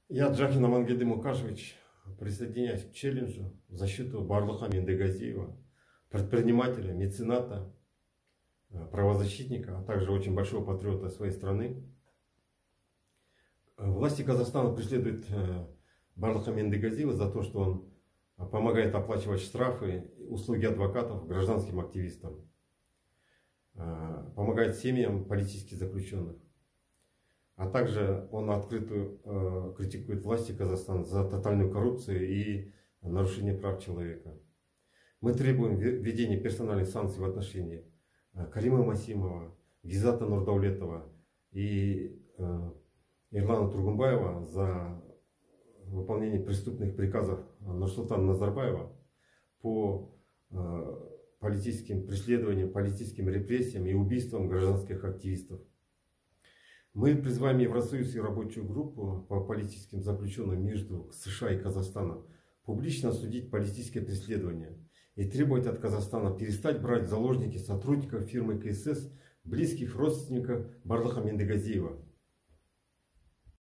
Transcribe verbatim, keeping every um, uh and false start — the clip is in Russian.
Я, Джахин Амангельды Мукашевич, присоединяюсь к челленджу в защиту Барлыха Мендегазиева, предпринимателя, мецената, правозащитника, а также очень большого патриота своей страны. Власти Казахстана преследуют Барлыха Мендегазиева за то, что он помогает оплачивать штрафы, услуги адвокатов гражданским активистам, помогает семьям политических заключенных. А также он открыто э, критикует власти Казахстана за тотальную коррупцию и нарушение прав человека. Мы требуем введения персональных санкций в отношении э, Карима Масимова, Гизата Нурдаулетова и э, Ирлана Тургумбаева за выполнение преступных приказов Нурсултана Назарбаева по э, политическим преследованиям, политическим репрессиям и убийствам гражданских активистов. Мы призываем Евросоюз и рабочую группу по политическим заключенным между США и Казахстаном публично осудить политическое преследование и требовать от Казахстана перестать брать в заложники сотрудников фирмы КСС, близких родственников Барлыха Мендегазиева.